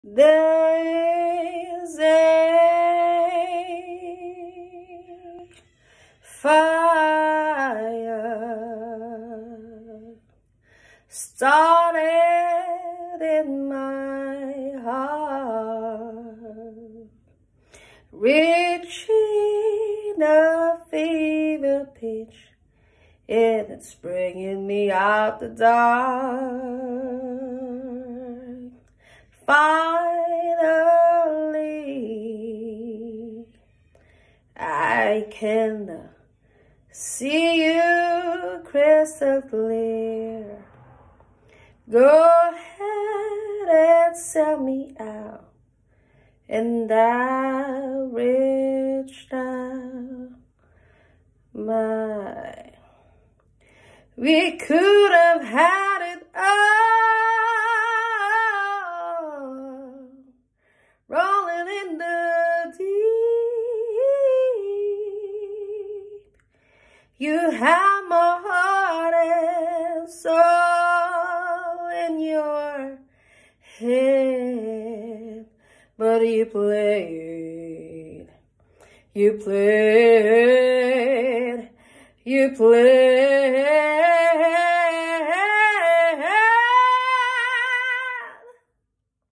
There's a fire started in my heart, reaching a fever pitch, and it's bringing me out the dark. Finally, I can see you crystal clear. Go ahead and sell me out, and I'll reach down my. We could have had it all, rolling in the deep. You have my heart and soul in your head, but you played